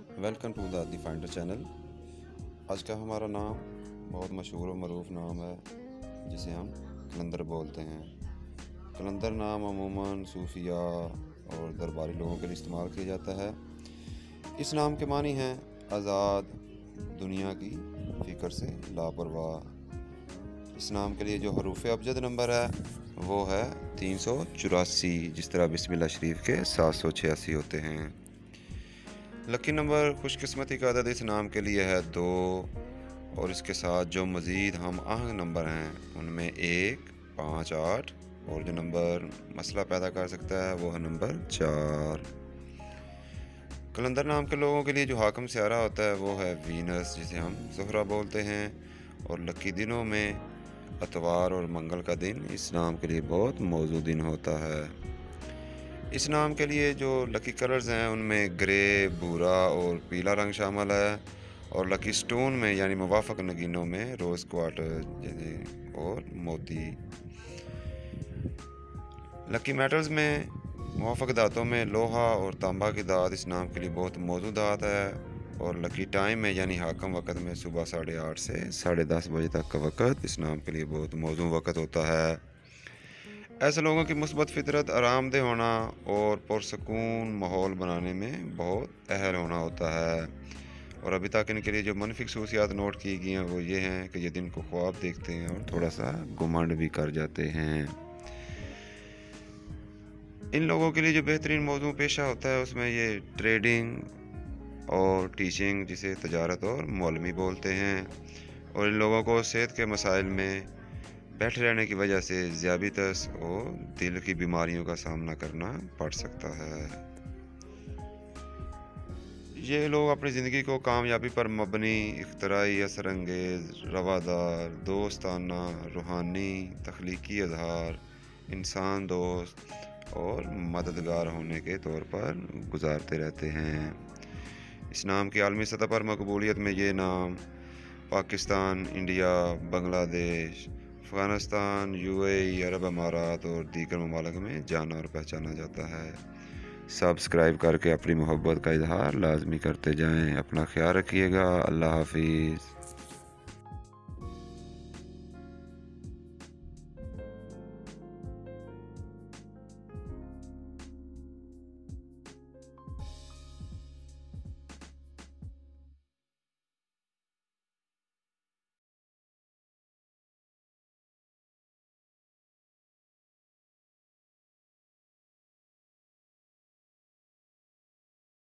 Welcome to the the finder channel. آج کا ہمارا نام بہت مشہور و معروف نام ہے جسے ہم کلندر بولتے ہیں۔ کلندر نام عموماً صوفیاء اور درباری لوگوں کے لیے استعمال کیا جاتا ہے۔ اس نام کے معنی ہیں آزاد، دنیا کی فکر سے لاپرواہ۔ اس نام کے لیے جو حروف ابجد نمبر ہے وہ ہے 384، جس طرح بسم اللہ شریف کے 786 ہوتے ہیں۔ لکی نمبر خوش قسمتی کا عدد اس نام کے لیے ہے 2، اور اس کے ساتھ جو مزید ہم آہنگ نمبر ہیں ان میں 1، 5، 8 اور جو نمبر مسئلہ پیدا کر سکتا ہے وہ ہے نمبر 4۔ کلندر نام کے لوگوں کے لیے جو حاکم سیارہ ہوتا ہے وہ ہے وینس، جسے ہم زہرہ بولتے ہیں، اور لکی دنوں میں اتوار اور منگل کا دن اس نام کے لیے بہت موزوں دن ہوتا ہے۔ اس نام کے لیے جو لکی کلرز ہیں ان میں گرے، بھورا اور پیلا رنگ شامل ہے، اور لکی سٹون میں یعنی موافق نگینوں میں روز کوارٹر اور موتی۔ لکی میٹلز میں موافق دھاتوں میں لوہا اور تانبا کی دھات اس نام کے لیے بہت موزوں دھات ہے، اور لکی ٹائم میں یعنی حاکم وقت میں صبح 8:30 سے 10:30 بجے تک کا وقت اس نام کے لیے بہت موزوں وقت ہوتا ہے۔ ایسے لوگوں کی مثبت فطرت، آرام دہ ہونا اور پرسکون ماحول بنانے میں بہت اہل ہونا ہوتا ہے، اور ابھی تک ان کے لیے جو منفی خصوصیات نوٹ کی گئی ہیں وہ یہ ہیں کہ یہ دن کو خواب دیکھتے ہیں اور تھوڑا سا گھمنڈ بھی کر جاتے ہیں۔ ان لوگوں کے لیے جو بہترین موضوع پیشہ ہوتا ہے اس میں یہ ٹریڈنگ اور ٹیچنگ، جسے تجارت اور مولمی بولتے ہیں، اور ان لوگوں کو صحت کے مسائل میں بیٹھے رہنے کی وجہ سے ذیابیطس اور دل کی بیماریوں کا سامنا کرنا پڑ سکتا ہے۔ یہ لوگ اپنی زندگی کو کامیابی پر مبنی، اختراعی، اثر انگیز، روادار، دوستانہ، روحانی، تخلیقی اظہار، انسان دوست اور مددگار ہونے کے طور پر گزارتے رہتے ہیں۔ اس نام کی عالمی سطح پر مقبولیت میں یہ نام پاکستان، انڈیا، بنگلہ دیش، افغانستان، UAE، عرب امارات اور دیگر ممالک میں جانا اور پہچانا جاتا ہے۔ سبسکرائب کر کے اپنی محبت کا اظہار لازمی کرتے جائیں۔ اپنا خیال رکھیے گا۔ اللہ حافظ۔